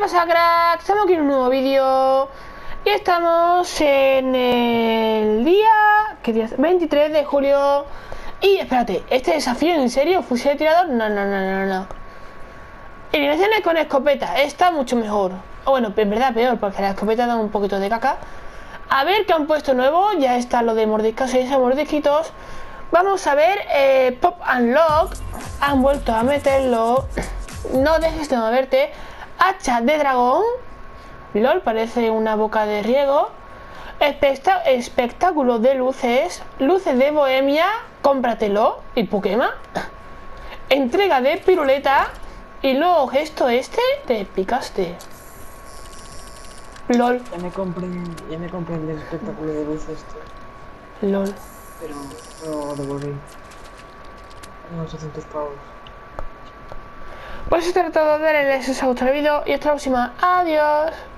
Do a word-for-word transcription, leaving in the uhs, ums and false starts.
pasa, crack? Estamos aquí en un nuevo vídeo y estamos en el día, ¿qué día es? veintitrés de julio. Y espérate, ¿este desafío en serio? ¿Fusil de tirador? No, no, no, no, no. Eliminaciones con escopeta, está mucho mejor. O bueno, en verdad peor, porque la escopeta da un poquito de caca. A ver qué han puesto nuevo. Ya está lo de mordiscos y mordisquitos. Vamos a ver, eh, Pop and Lock. Han vuelto a meterlo. No dejes de moverte. Hacha de dragón. LOL, parece una boca de riego. Espectá espectáculo de luces. Luces de bohemia. Cómpratelo. Y Pokémon. Entrega de piruleta. Y luego gesto este. Te picaste. LOL. Ya me compré, ya me compré el espectáculo de luces esto. LOL. Pero no devolví. Unos ochocientos pavos. Pues se trata de darle like si os ha gustado el vídeo y hasta la próxima. Adiós.